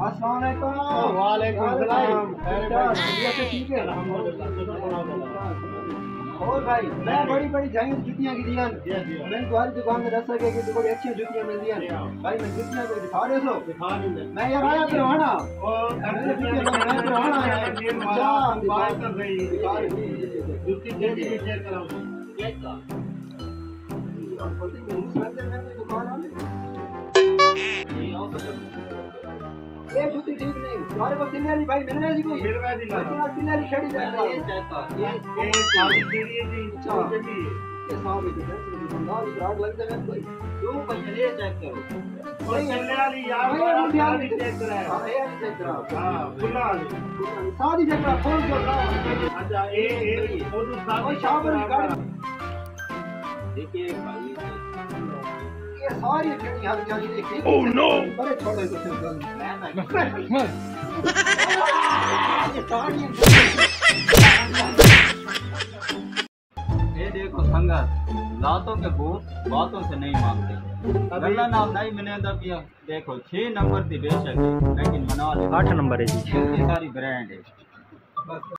अस्सलाम वालेकुम। वालेकुम सलाम। ठीक है और भाई मैं बड़ी जाइए जुतियां की दियां मैं तुम्हारी दुकान में दस सके कि बड़ी अच्छी जुतियां मिल दियां भाई मैं जुतियां को दिखा रहे हो मैं यार आया पे आना मैं तो आना है बात कर रही जुती जल्दी चेक कराओ चेक का ये जुती ठीक नहीं तुम्हारे को सिल्लेरी भाई मिल रही कोई सिल्लेरी छड़ी जाएगा ये चाहता ये सारी सीढ़ी जी चौकी ये साहब ये बंगाल राग लगता है कोई क्यों भाई ये चेक करो कोई चलने वाली यार सारी चेक करा हां ये चेक करो हां खुला सारी चेक करो खोल दो अच्छा ए वो तो कोई शाबर की गाड़ी देखिए भाई ये सारी छड़ी हर जाली देखी ओह नो बड़े छोटे से ये देखो संगत लातों के भूत बातों से नहीं मांगते गल्ला नाम नहीं मैंने पिया देखो 6 नंबर की बेशक है लेकिन मना 8 नंबर है जी ये सारी ब्रांड है।